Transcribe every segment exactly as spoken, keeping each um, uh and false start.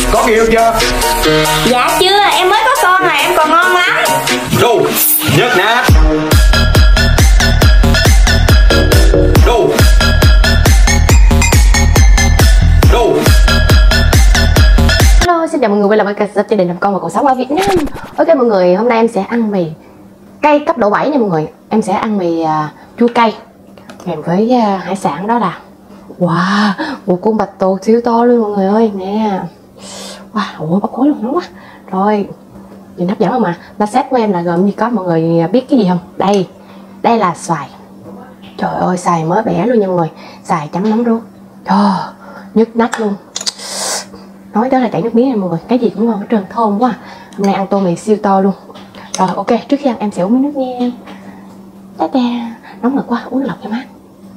Có người yêu chưa? Dạ chưa, em mới có con mà em còn ngon lắm. Đu, nhấc nè. Đu. Đu. Hello, xin chào mọi người quay lại với kênh gia đình làm con và cuộc sống ở Việt Nam. Ok mọi người, hôm nay em sẽ ăn mì cay cấp độ bảy nha mọi người. Em sẽ ăn mì uh, chua cay kèm với uh, hải sản, đó là wow, một con bạch tuộc siêu to luôn mọi người ơi nè. Wow, ủa bắp khối luôn, nóng quá. Rồi, nhìn hấp dẫn không mà. Lá set của em là gồm gì có, mọi người biết cái gì không? Đây, đây là xoài. Trời ơi, xoài mới bẻ luôn nha mọi người. Xoài chấm nấm ruốc. Trời, nhức nách luôn. Nói tới là chảy nước miếng này mọi người, cái gì cũng ngon hết trơn, thơm quá. Hôm nay ăn tô mì siêu to luôn. Rồi ok, trước khi ăn em sẽ uống miếng nước nha. Ta da, nóng nực quá, uống lọc cho mát.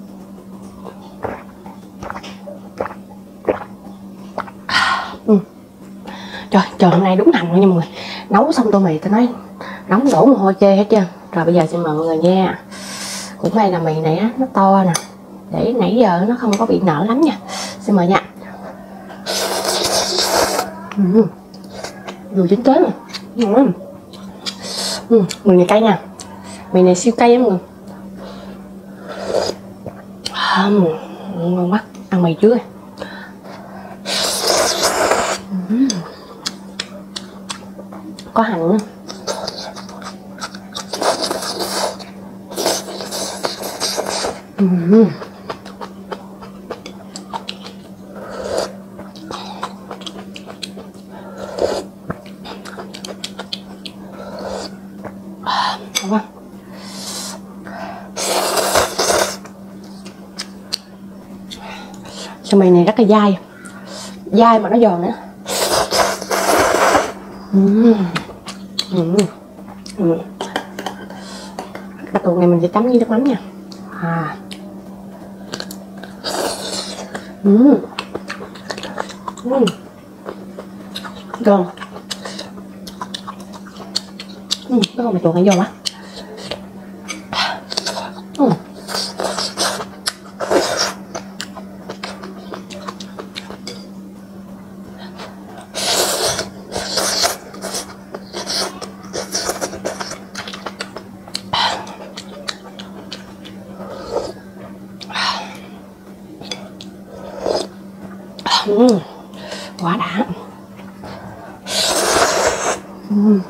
Ừ. Trời, trời hôm nay đúng hành luôn nha mọi người. Nấu xong tô mì tôi nói nóng đổ mồ hôi chê hết trơn. Rồi bây giờ xin mời mọi người nha. Cũng may là mì này á, nó to nè, để nãy giờ nó không có bị nở lắm nha. Xin mời nha. Ừ. Vừa chín tới mà ngon lắm. Ừ, mì này cay nha. Mì này siêu cay á mọi người. Uhm, ngon quá. Ăn mì trước. Uhm. Có hành nữa. Uhm. Ngon quá. Sao mì này rất là dai, dai mà nó giòn nữa. Uhm. Uhm. Uhm. Bạch tuộc này mình sẽ chấm với nước mắm nha. À. Uhm. Uhm. Ngon. Ừ, cái con bạch tuộc này giòn quá. Ừ. Ừ. Quá đã. Ừ.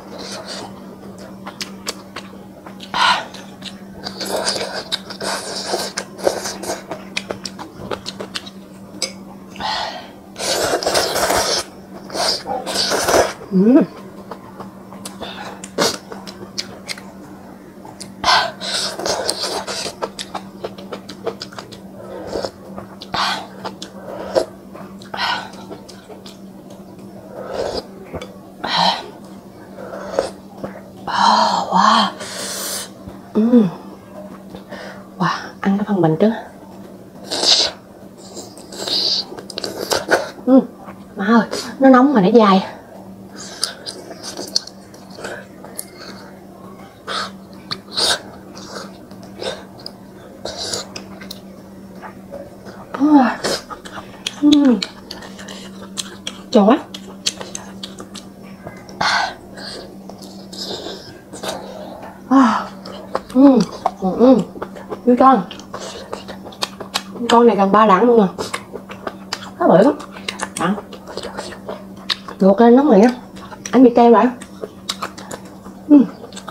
Ừ. Oh, wow. Ừ. Wow, ăn cái phần mình trước. Ừ. Má ơi, nó nóng mà nó dai. Uhm. Trời quá. À. Uhm. Uhm. Như con con này gần ba lạng luôn nè, nó bự lắm. À. Luộc lên nóng miệng á, anh bị teo lại. Uhm.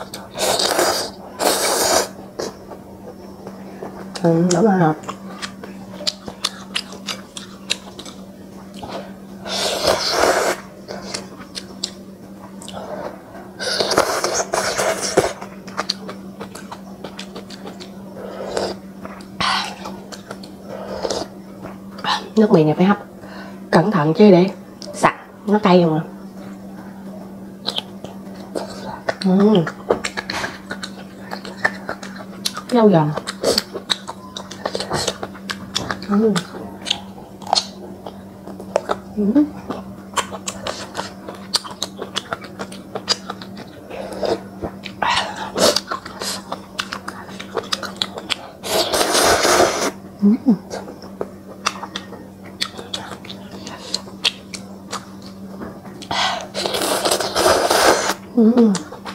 Ừ, đúng rồi nè. Nước mì này phải hấp cẩn thận chứ để sặc, nó cay không à. Ừ. Rau giòn. Ừ. Ừ. Ừ. Ừ.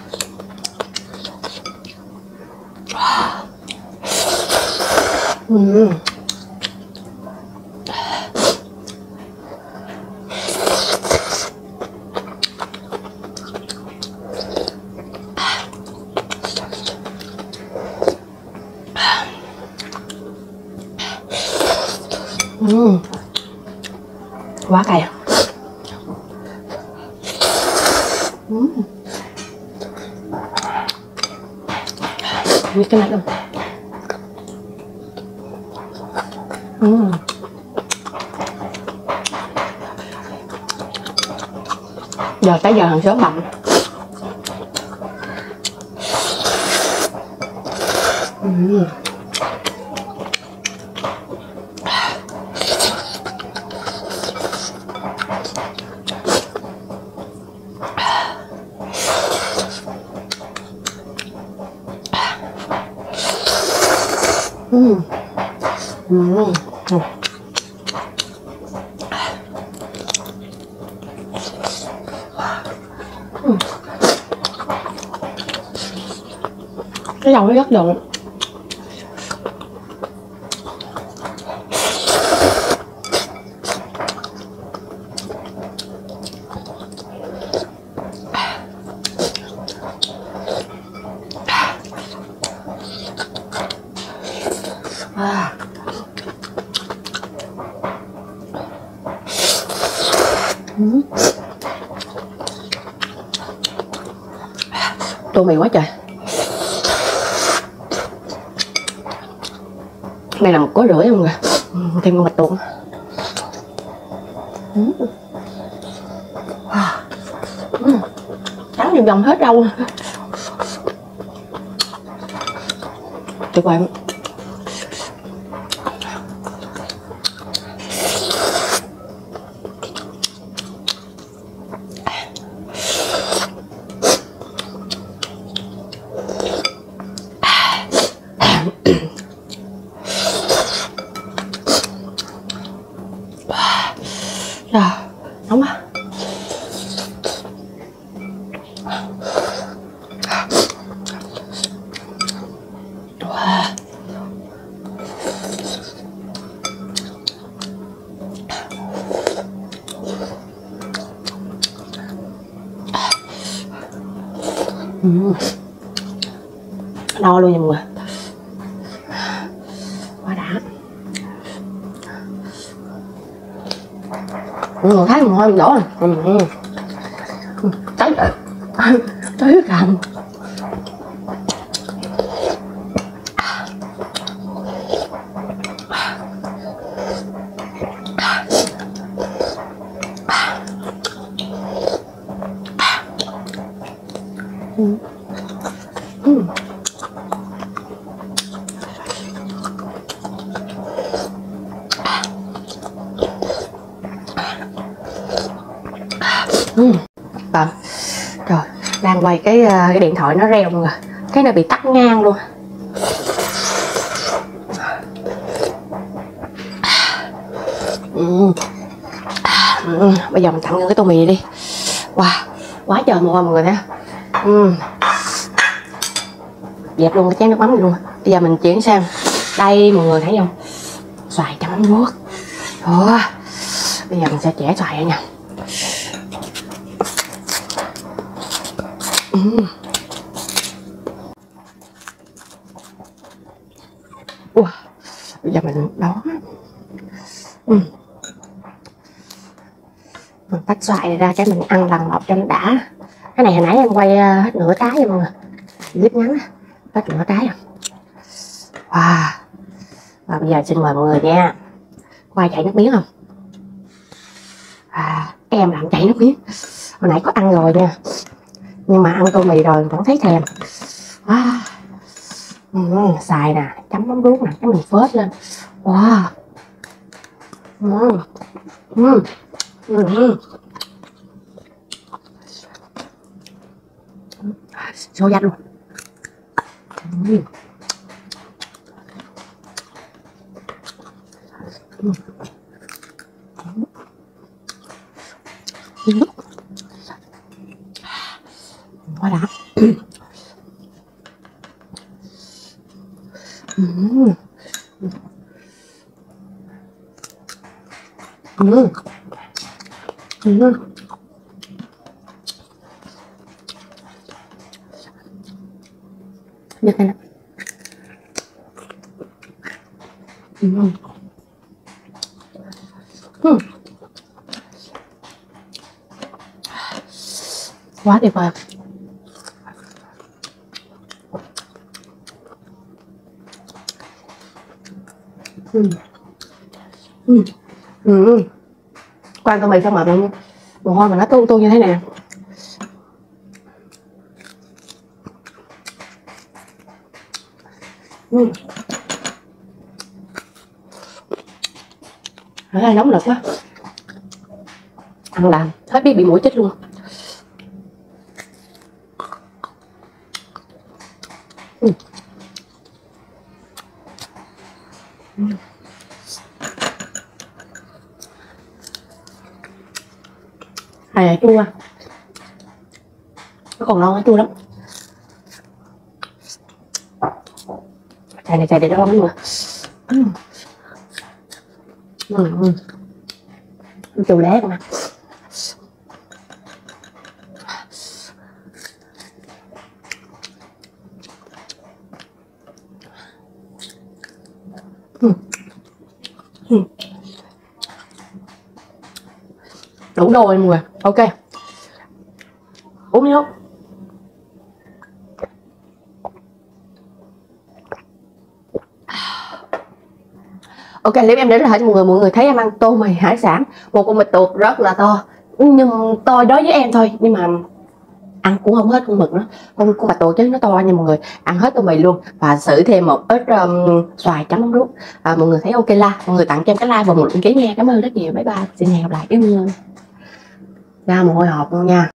Ừ. Ừ. Quá cay. Ừ. Như cái này luôn. Ừ. Giờ tới giờ hàng xóm bận. Ừ. Ừ. Ừ. Ừ. Ừ. Cái dầu nó rất đượm. À. Ừ. Tô mì quá trời. Đây là một cối rưỡi không kìa. Ừ, thêm con bạch tuộc. Ừ. Ừ. Trắng vòng vòng hết rau. Tuyệt vời. Rồi, nóng quá. Wow. Ừ. No luôn nha mọi người. Quá đã. Ừ, thấy mồ hôi mình đổ rồi. Ừ. Ừ. Tới rồi. Tới cầm. Ừ. Ừ. Ừ. Vâng. Trời, đang quay cái cái điện thoại nó reo luôn rồi. Cái này bị tắt ngang luôn. Ừ. Ừ. Bây giờ mình tặng cái tô mì này đi. Wow, quá trời mồ hôi mọi người nha. Ừ. Dẹp luôn cái chén nước mắm này luôn. Bây giờ mình chuyển sang đây mọi người thấy không? Xoài chấm mắm ruốc. Ủa. Bây giờ mình sẽ chẻ xoài ra nha. Ừ. Wow. Bây giờ mình đón. Ừ. Mình tách xoài này ra cái mình ăn lần một cho nó đã. Cái này hồi nãy em quay hết nửa trái nha mọi người. Clip ngắn hết nửa trái à. Wow. Và bây giờ xin mời mọi người nha. Có ai chảy nước miếng không? À, em làm chảy nước miếng. Hồi nãy có ăn rồi nha. Nhưng mà ăn tô mì rồi vẫn thấy thèm. À. Ừ, xài nè, chấm mắm ruốc nè, cái mình phết lên. Wow. Ừ. Ừ. Ừ. Xô dạch luôn. Ừ. Ừ. Ừ. quá đã. Uhm. Uhm. Uhm. Được này nè. Uhm. Uhm. Quá tuyệt vời. Uhm. Uhm. Uhm. Quan tô mì sao mà mồ hôi mà nó tuôn tuôn như thế này. Uhm. Rất là nóng lực quá, ăn làm hết biết bị mũi chết luôn. Uhm. Uhm. Hay là chua, nó còn ngon, nó chua lắm. Xài này xài để đó không mà. Uhm. Uhm. Uhm. Chua lé con nè. Uhm. Uhm. Đủ đôi mọi người. Ok, uống nước. Ok, clip em đến là hết mọi người. Mọi người thấy em ăn tô mì hải sản, một con mực tuột rất là to, nhưng to đối với em thôi, nhưng mà ăn cũng không hết con mực nữa. Con con bạch tuộc chứ nó to nha mọi người, ăn hết tô mì luôn và xử thêm một ít um, xoài chấm mắm ruốc. À, mọi người thấy ok la, mọi người tặng cho em cái like và một đăng ký nha. Cảm ơn rất nhiều, bye bye, xin hẹn gặp lại. Yêu người ra mồ hôi hột luôn nha.